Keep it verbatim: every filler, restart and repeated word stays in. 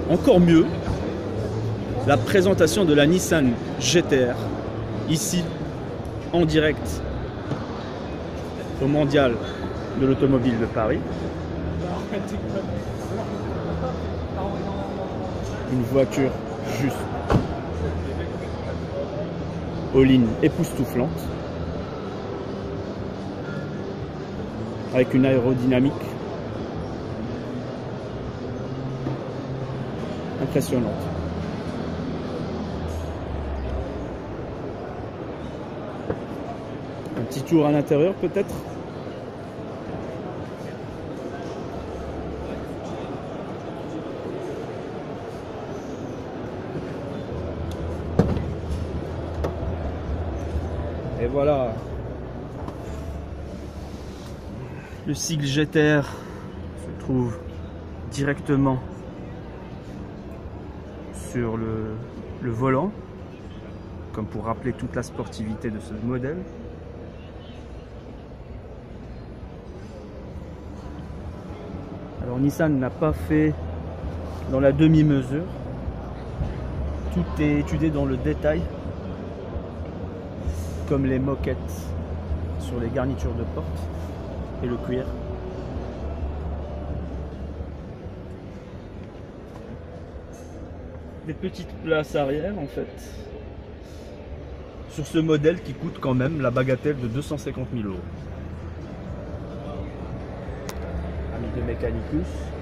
encore mieux la présentation de la Nissan G T R, ici, en direct, au Mondial de l'Automobile de Paris. Une voiture juste aux lignes époustouflantes, avec une aérodynamique impressionnante. Un petit tour à l'intérieur peut-être. Et voilà, le sigle G T R se trouve directement sur le, le volant, comme pour rappeler toute la sportivité de ce modèle. Alors Nissan n'a pas fait dans la demi-mesure, tout est étudié dans le détail, comme les moquettes sur les garnitures de porte et le cuir. Des petites places arrière en fait sur ce modèle qui coûte quand même la bagatelle de deux cent cinquante mille euros. Ami de Mechanicus.